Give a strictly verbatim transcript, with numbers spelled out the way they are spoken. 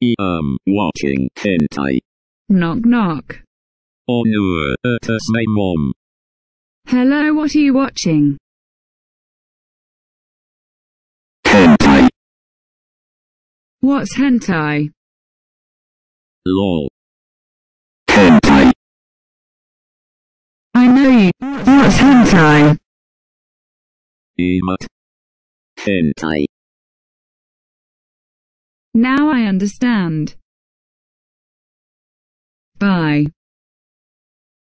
I'm watching hentai. Knock knock. Oh no, it's my mom. Hello, what are you watching? Hentai. What's hentai? Lol. Hentai. I know you. What's hentai? Emote. Hentai. Now I understand. Bye.